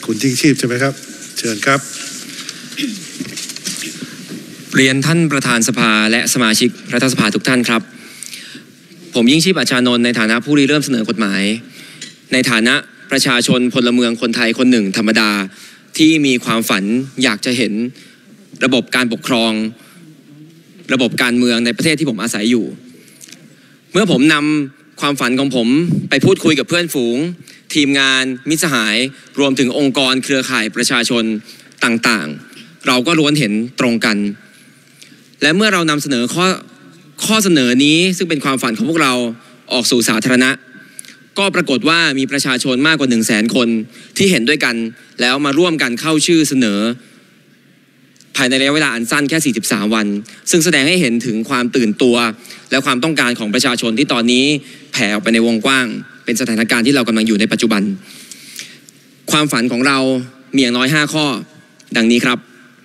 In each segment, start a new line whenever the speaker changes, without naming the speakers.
คุณยิ่งชีพใช่ไหมครับเชิญครับ
เรียนท่านประธานสภาและสมาชิกรัฐสภาทุกท่านครับผมยิ่งชีพ อาชานนท์ในฐานะผู้ริเริ่มเสนอกฎหมายในฐานะประชาชนพลเมืองคนไทยคนหนึ่งธรรมดาที่มีความฝันอยากจะเห็นระบบการปกครองระบบการเมืองในประเทศที่ผมอาศัยอยู่เมื่อผมนำความฝันของผมไปพูดคุยกับเพื่อนฝูงทีมงานมิตรสหายรวมถึงองค์กรเครือข่ายประชาชนต่างๆเราก็ล้วนเห็นตรงกันและเมื่อเรานำเสนอข้อเสนอนี้ซึ่งเป็นความฝันของพวกเราออกสู่สาธารณะก็ปรากฏว่ามีประชาชนมากกว่า 100,000 คนที่เห็นด้วยกันแล้วมาร่วมกันเข้าชื่อเสนอภายในระยะเวลาอันสั้นแค่43วันซึ่งแสดงให้เห็นถึงความตื่นตัวและความต้องการของประชาชนที่ตอนนี้แผ่ออกไปในวงกว้างเป็นสถานการณ์ที่เรากำลังอยู่ในปัจจุบันความฝันของเรามีอย่างน้อย5ข้อดังนี้ครับ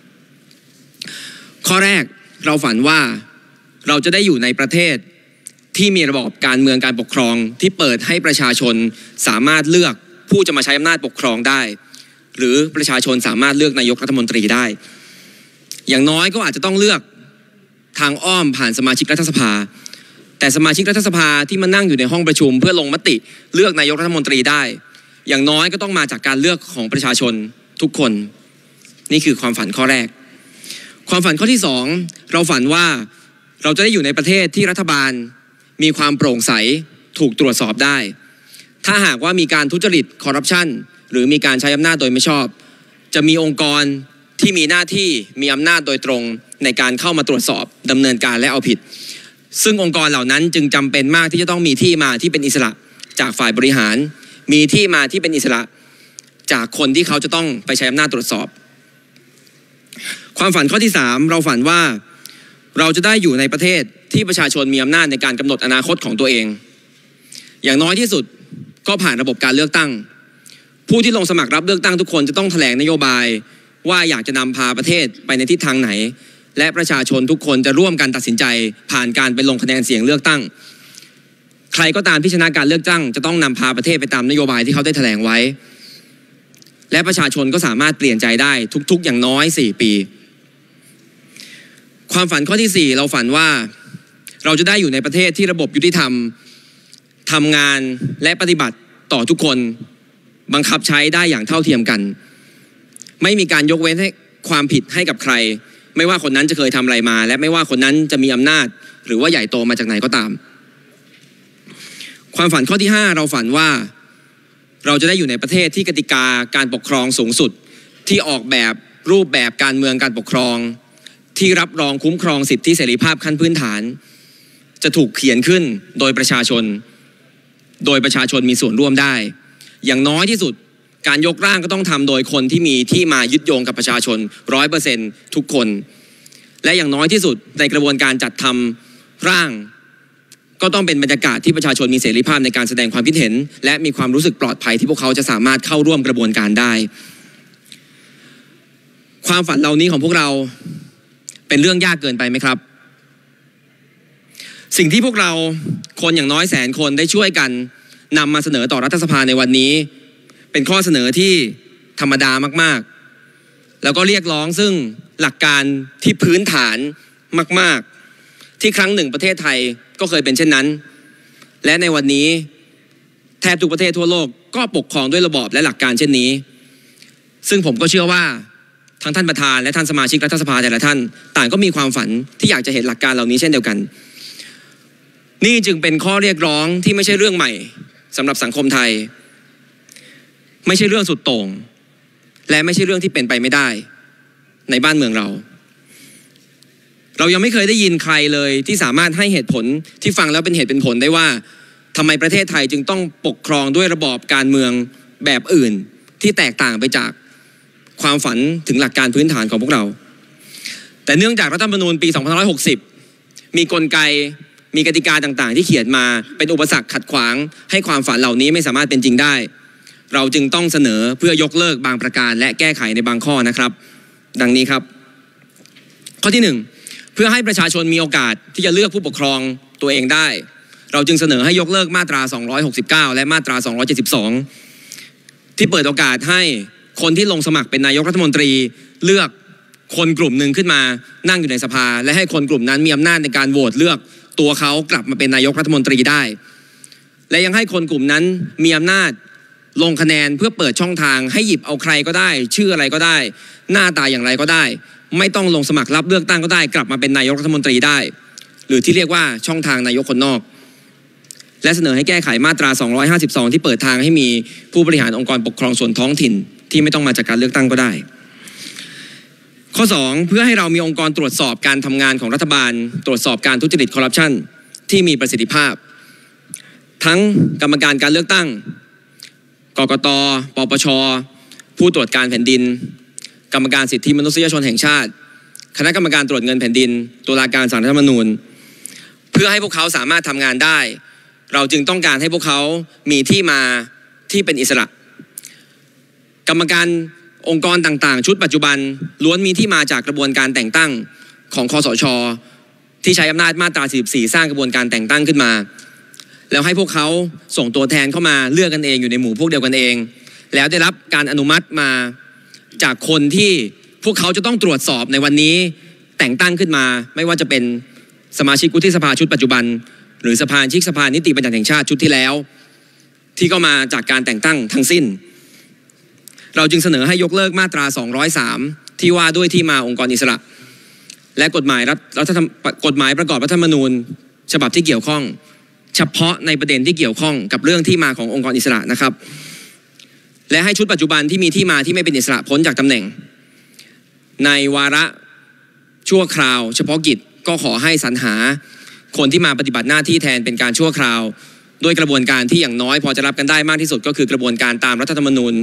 ข้อแรกเราฝันว่าเราจะได้อยู่ในประเทศที่มีระบอบการเมืองการปกครองที่เปิดให้ประชาชนสามารถเลือกผู้จะมาใช้อำนาจปกครองได้หรือประชาชนสามารถเลือกนายกรัฐมนตรีได้อย่างน้อยก็อาจจะต้องเลือกทางอ้อมผ่านสมาชิกรัฐสภาแต่สมาชิกรัฐสภาที่มานั่งอยู่ในห้องประชุมเพื่อลงมติเลือกนายกรัฐมนตรีได้อย่างน้อยก็ต้องมาจากการเลือกของประชาชนทุกคนนี่คือความฝันข้อแรกความฝันข้อที่2เราฝันว่าเราจะได้อยู่ในประเทศที่รัฐบาลมีความโปร่งใสถูกตรวจสอบได้ถ้าหากว่ามีการทุจริตคอร์รัปชันหรือมีการใช้อำนาจโดยไม่ชอบจะมีองค์กรที่มีหน้าที่มีอำนาจโดยตรงในการเข้ามาตรวจสอบดำเนินการและเอาผิดซึ่งองค์กรเหล่านั้นจึงจำเป็นมากที่จะต้องมีที่มาที่เป็นอิสระจากฝ่ายบริหารมีที่มาที่เป็นอิสระจากคนที่เขาจะต้องไปใช้อำนาจตรวจสอบความฝันข้อที่3เราฝันว่าเราจะได้อยู่ในประเทศที่ประชาชนมีอำนาจในการกำหนดอนาคตของตัวเองอย่างน้อยที่สุดก็ผ่านระบบการเลือกตั้งผู้ที่ลงสมัครรับเลือกตั้งทุกคนจะต้องแถลงนโยบายว่าอยากจะนำพาประเทศไปในทิศทางไหนและประชาชนทุกคนจะร่วมกันตัดสินใจผ่านการไปลงคะแนนเสียงเลือกตั้งใครก็ตามที่ชนะการเลือกตั้งจะต้องนำพาประเทศไปตามนโยบายที่เขาได้แถลงไว้และประชาชนก็สามารถเปลี่ยนใจได้ทุกๆอย่างน้อย4ปีความฝันข้อที่4เราฝันว่าเราจะได้อยู่ในประเทศที่ระบบยุติธรรมทำงานและปฏิบัติต่อทุกคนบังคับใช้ได้อย่างเท่าเทียมกันไม่มีการยกเว้นให้ความผิดให้กับใครไม่ว่าคนนั้นจะเคยทำอะไรมาและไม่ว่าคนนั้นจะมีอำนาจหรือว่าใหญ่โตมาจากไหนก็ตามความฝันข้อที่5เราฝันว่าเราจะได้อยู่ในประเทศที่กติกาการปกครองสูงสุดที่ออกแบบรูปแบบการเมืองการปกครองที่รับรองคุ้มครองสิทธิเสรีภาพขั้นพื้นฐานจะถูกเขียนขึ้นโดยประชาชนมีส่วนร่วมได้อย่างน้อยที่สุดการยกร่างก็ต้องทำโดยคนที่มีที่มายึดโยงกับประชาชน 100% ทุกคนและอย่างน้อยที่สุดในกระบวนการจัดทำร่างก็ต้องเป็นบรรยากาศที่ประชาชนมีเสรีภาพในการแสดงความคิดเห็นและมีความรู้สึกปลอดภัยที่พวกเขาจะสามารถเข้าร่วมกระบวนการได้ความฝันเหล่านี้ของพวกเราเป็นเรื่องยากเกินไปไหมครับสิ่งที่พวกเราคนอย่างน้อย100,000 คนได้ช่วยกันนำมาเสนอต่อรัฐสภาในวันนี้เป็นข้อเสนอที่ธรรมดามากๆแล้วก็เรียกร้องซึ่งหลักการที่พื้นฐานมากๆที่ครั้งหนึ่งประเทศไทยก็เคยเป็นเช่นนั้นและในวันนี้แทบทุกประเทศทั่วโลกก็ปกครองด้วยระบอบและหลักการเช่นนี้ซึ่งผมก็เชื่อว่าทั้งท่านประธานและท่านสมาชิกรัฐสภาแต่ละท่านต่างก็มีความฝันที่อยากจะเห็นหลักการเหล่านี้เช่นเดียวกันนี่จึงเป็นข้อเรียกร้องที่ไม่ใช่เรื่องใหม่สำหรับสังคมไทยไม่ใช่เรื่องสุดโต่งและไม่ใช่เรื่องที่เป็นไปไม่ได้ในบ้านเมืองเรายังไม่เคยได้ยินใครเลยที่สามารถให้เหตุผลที่ฟังแล้วเป็นเหตุเป็นผลได้ว่าทำไมประเทศไทยจึงต้องปกครองด้วยระบอบการเมืองแบบอื่นที่แตกต่างไปจากความฝันถึงหลักการพื้นฐานของพวกเราแต่เนื่องจากรัฐธรรมนูญปี2560มีกลไกมีกติกาต่างๆที่เขียนมาเป็นอุปสรรคขัดขวางให้ความฝันเหล่านี้ไม่สามารถเป็นจริงได้เราจึงต้องเสนอเพื่อยกเลิกบางประการและแก้ไขในบางข้อนะครับดังนี้ครับข้อที่1เพื่อให้ประชาชนมีโอกาสที่จะเลือกผู้ปกครองตัวเองได้เราจึงเสนอให้ยกเลิกมาตรา269และมาตรา272ที่เปิดโอกาสให้คนที่ลงสมัครเป็นนายกรัฐมนตรีเลือกคนกลุ่มหนึ่งขึ้นมานั่งอยู่ในสภาและให้คนกลุ่มนั้นมีอำนาจในการโหวตเลือกตัวเขากลับมาเป็นนายกรัฐมนตรีได้และยังให้คนกลุ่มนั้นมีอำนาจลงคะแนนเพื่อเปิดช่องทางให้หยิบเอาใครก็ได้ชื่ออะไรก็ได้หน้าตาอย่างไรก็ได้ไม่ต้องลงสมัครรับเลือกตั้งก็ได้กลับมาเป็นนายกรัฐมนตรีได้หรือที่เรียกว่าช่องทางนายกคนนอกและเสนอให้แก้ไขมาตรา252ที่เปิดทางให้มีผู้บริหารองค์กรปกครองส่วนท้องถิ่นที่ไม่ต้องมาจากการเลือกตั้งก็ได้ข้อ2เพื่อให้เรามีองค์กรตรวจสอบการทำงานของรัฐบาลตรวจสอบการทุจริตคอร์รัปชันที่มีประสิทธิภาพทั้งกรรมการการเลือกตั้งกกต.ปปช.ผู้ตรวจการแผ่นดินกรรมการสิทธิมนุษยชนแห่งชาติคณะกรรมการตรวจเงินแผ่นดินตุลาการศาลรัฐธรรมนูญเพื่อให้พวกเขาสามารถทำงานได้เราจึงต้องการให้พวกเขามีที่มาที่เป็นอิสระกรรมการองค์กรต่างๆชุดปัจจุบันล้วนมีที่มาจากกระบวนการแต่งตั้งของคสช.ที่ใช้อำนาจมาตรา44สร้างกระบวนการแต่งตั้งขึ้นมาแล้วให้พวกเขาส่งตัวแทนเข้ามาเลือกกันเองอยู่ในหมู่พวกเดียวกันเองแล้วได้รับการอนุมัติมาจากคนที่พวกเขาจะต้องตรวจสอบในวันนี้แต่งตั้งขึ้นมาไม่ว่าจะเป็นสมาชิกวุฒิสภาชุดปัจจุบันหรือสมาชิกสภานิติบัญญัติแห่งชาติชุดที่แล้วที่ก็มาจากการแต่งตั้งทั้งสิ้นเราจึงเสนอให้ยกเลิกมาตรา203ที่ว่าด้วยที่มาองค์กรอิสระและกฎหมายประกอบรัฐธรรมนูญฉบับที่เกี่ยวข้องเฉพาะในประเด็นที่เกี่ยวข้องกับเรื่องที่มาขององค์กรอิสระนะครับและให้ชุดปัจจุบันที่มีที่มาที่ไม่เป็นอิสระพ้นจากตำแหน่งในวาระชั่วคราวเฉพาะกิจก็ขอให้สรรหาคนที่มาปฏิบัติหน้าที่แทนเป็นการชั่วคราวด้วยกระบวนการที่อย่างน้อยพอจะรับกันได้มากที่สุดก็คือกระบวนการตามรัฐธรรมนูญ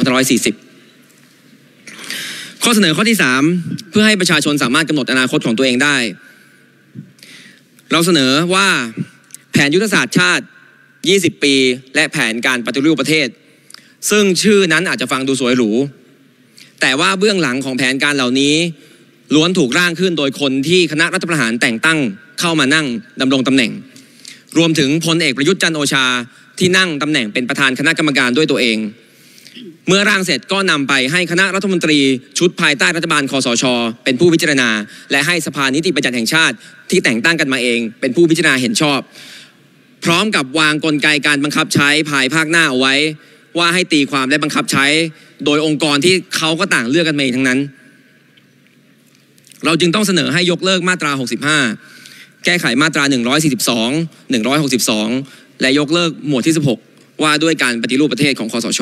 2540ข้อเสนอข้อที่3เพื่อให้ประชาชนสามารถกำหนดอนาคตของตัวเองได้เราเสนอว่าแผนยุทธศาสตร์ชาติ20ปีและแผนการปฏิรูปประเทศซึ่งชื่อนั้นอาจจะฟังดูสวยหรูแต่ว่าเบื้องหลังของแผนการเหล่านี้ล้วนถูกร่างขึ้นโดยคนที่คณะรัฐประหารแต่งตั้งเข้ามานั่งดำรงตำแหน่งรวมถึงพลเอกประยุทธ์จันทร์โอชาที่นั่งตำแหน่งเป็นประธานคณะกรรมการด้วยตัวเองเมื่อร่างเสร็จก็นำไปให้คณะรัฐมนตรีชุดภายใต้รัฐบาลคสช.เป็นผู้พิจารณาและให้สภานิติบัญญัติแห่งชาติที่แต่งตั้งกันมาเองเป็นผู้พิจารณาเห็นชอบพร้อมกับวางกลไกการบังคับใช้ภายภาคหน้าเอาไว้ว่าให้ตีความและบังคับใช้โดยองค์กรที่เขาก็ต่างเลือกกันมาเองทั้งนั้นเราจึงต้องเสนอให้ยกเลิกมาตรา65แก้ไขมาตรา142 162และยกเลิกหมวดที่16ว่าด้วยการปฏิรูปประเทศของคสช.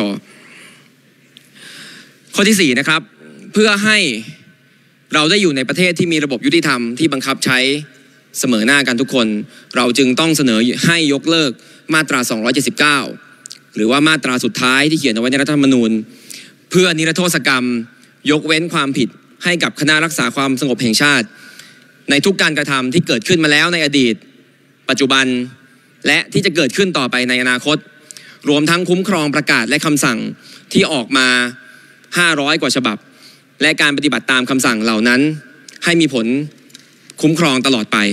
ข้อที่4นะครับเพื่อให้เราได้อยู่ในประเทศที่มีระบบยุติธรรมที่บังคับใช้เสมอหน้ากันทุกคนเราจึงต้องเสนอให้ยกเลิกมาตรา279หรือว่ามาตราสุดท้ายที่เขียนเอาไว้ในรัฐธรรมนูญเพื่อนิรโทษกรรมยกเว้นความผิดให้กับคณะรักษาความสงบแห่งชาติในทุกการกระทำที่เกิดขึ้นมาแล้วในอดีตปัจจุบันและที่จะเกิดขึ้นต่อไปในอนาคตรวมทั้งคุ้มครองประกาศและคำสั่งที่ออกมา500กว่าฉบับและการปฏิบัติตามคำสั่งเหล่านั้นให้มีผลคุ้มครองตลอดไป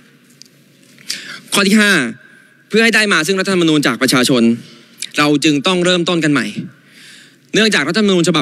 ข้อที่5เพื่อให้ได้มาซึ่งรัฐธรรมนูญจากประชาชนเราจึงต้องเริ่มต้นกันใหม่เนื่องจากรัฐธรรมนูญฉบับ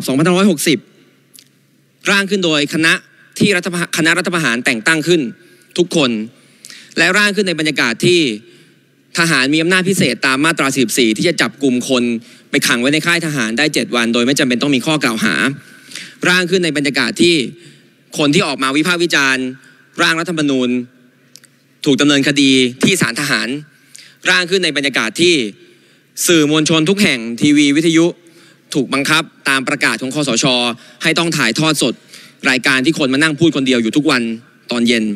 2560ร่างขึ้นโดยคณะรัฐประหารแต่งตั้งขึ้นทุกคนและร่างขึ้นในบรรยากาศที่ทหารมีอำนาจพิเศษตามมาตรา44ที่จะจับกลุ่มคนไปขังไว้ในค่ายทหารได้7วันโดยไม่จำเป็นต้องมีข้อกล่าวหาร่างขึ้นในบรรยากาศที่คนที่ออกมาวิพากษ์วิจารณ์ร่างรัฐธรรมนูญถูกดำเนินคดีที่ศาลทหารร่างขึ้นในบรรยากาศที่สื่อมวลชนทุกแห่งทีวีวิทยุถูกบังคับตามประกาศของคสช.ให้ต้องถ่ายทอดสดรายการที่คนมานั่งพูดคนเดียวอยู่ทุกวันตอนเย็น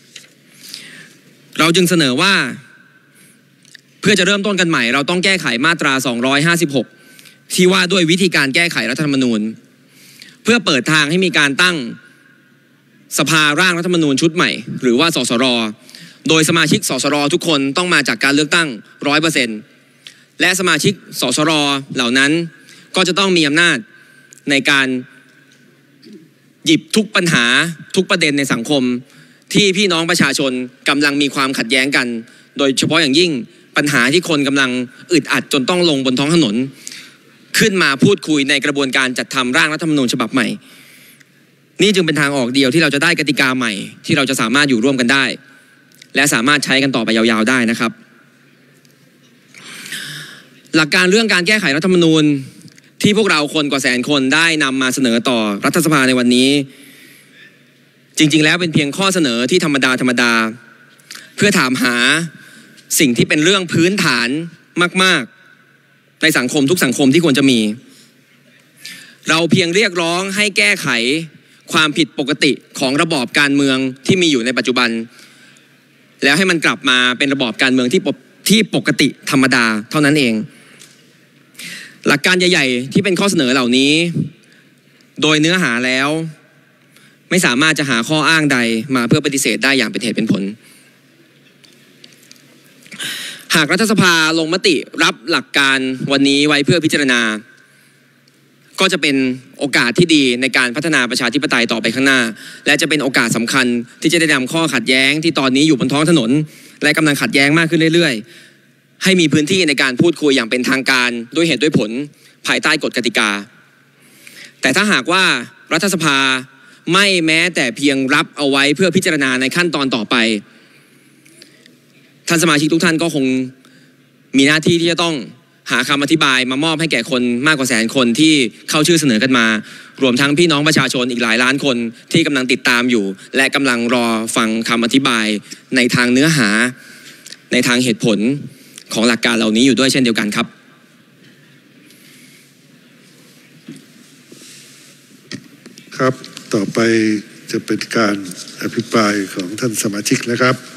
เราจึงเสนอว่าเพื่อจะเริ่มต้นกันใหม่เราต้องแก้ไขมาตรา256ที่ว่าด้วยวิธีการแก้ไขรัฐธรรมนูญเพื่อเปิดทางให้มีการตั้งสภาร่างรัฐธรรมนูญชุดใหม่หรือว่าสสร.โดยสมาชิกสสร.ทุกคนต้องมาจากการเลือกตั้ง 100% และสมาชิกสสร.เหล่านั้นก็จะต้องมีอำนาจในการหยิบทุกปัญหาทุกประเด็นในสังคมที่พี่น้องประชาชนกำลังมีความขัดแย้งกันโดยเฉพาะอย่างยิ่งปัญหาที่คนกำลังอึดอัดจนต้องลงบนท้องถนนขึ้นมาพูดคุยในกระบวนการจัดทำร่างรัฐธรรมนูญฉบับใหม่นี่จึงเป็นทางออกเดียวที่เราจะได้กติกาใหม่ที่เราจะสามารถอยู่ร่วมกันได้และสามารถใช้กันต่อไปยาวๆได้นะครับหลักการเรื่องการแก้ไขรัฐธรรมนูญที่พวกเราคนกว่าแสนคนได้นำมาเสนอต่อรัฐสภาในวันนี้จริงๆแล้วเป็นเพียงข้อเสนอที่ธรรมดาเพื่อถามหาสิ่งที่เป็นเรื่องพื้นฐานมากๆในสังคมทุกสังคมที่ควรจะมีเราเพียงเรียกร้องให้แก้ไขความผิดปกติของระบอบการเมืองที่มีอยู่ในปัจจุบันแล้วให้มันกลับมาเป็นระบอบการเมืองที่ปกติธรรมดาเท่านั้นเองหลักการใหญ่ๆที่เป็นข้อเสนอเหล่านี้โดยเนื้อหาแล้วไม่สามารถจะหาข้ออ้างใดมาเพื่อปฏิเสธได้อย่างเป็นเหตุเป็นผลหากรัฐสภาลงมติรับหลักการวันนี้ไว้เพื่อพิจารณาก็จะเป็นโอกาสที่ดีในการพัฒนาประชาธิปไตยต่อไปข้างหน้าและจะเป็นโอกาสสำคัญที่จะได้นำข้อขัดแย้งที่ตอนนี้อยู่บนท้องถนนและกำลังขัดแย้งมากขึ้นเรื่อยๆให้มีพื้นที่ในการพูดคุยอย่างเป็นทางการด้วยเหตุด้วยผลภายใต้กฎกติกาแต่ถ้าหากว่ารัฐสภาไม่แม้แต่เพียงรับเอาไว้เพื่อพิจารณาในขั้นตอนต่อไปท่านสมาชิกทุกท่านก็คงมีหน้าที่ที่จะต้องหาคำอธิบายมามอบให้แก่คนมากกว่าแสนคนที่เข้าชื่อเสนอกันมารวมทั้งพี่น้องประชาชนอีกหลายล้านคนที่กำลังติดตามอยู่และกำลังรอฟังคำอธิบายในทางเนื้อหาในทางเหตุผลของหลักการเหล่านี้อยู่ด้วยเช่นเดียวกันครับ
ครับต่อไปจะเป็นการอภิปรายของท่านสมาชิกนะครับ